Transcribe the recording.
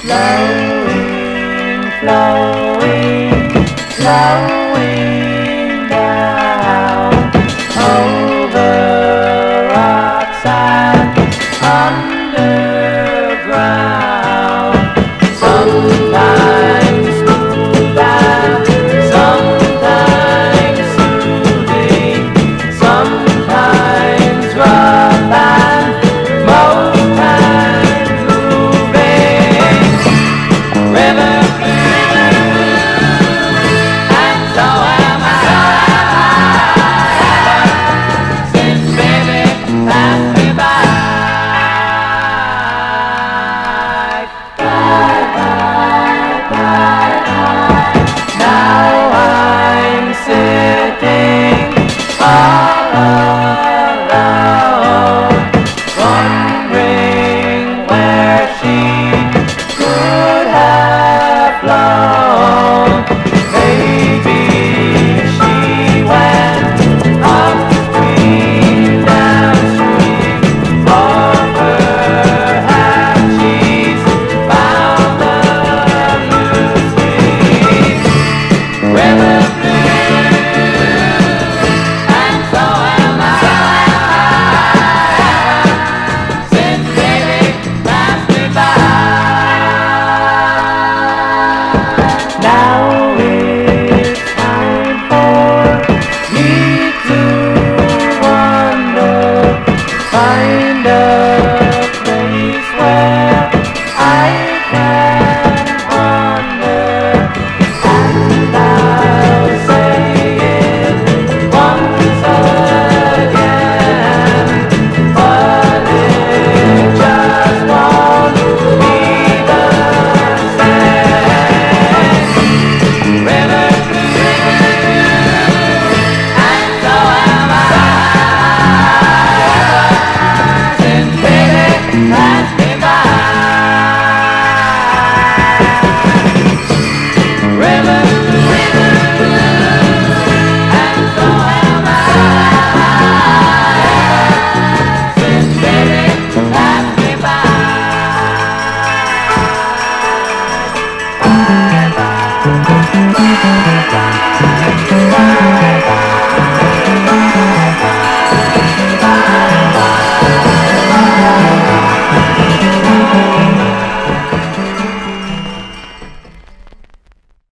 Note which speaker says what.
Speaker 1: flowing, flowing, flowing down over rocks and underground. Sometimes smooth and sometimes soothing, sometimes rough and most times moving. River and so am I. Since baby passed me by. Bye, bye, bye, bye. Now I'm sitting all alone.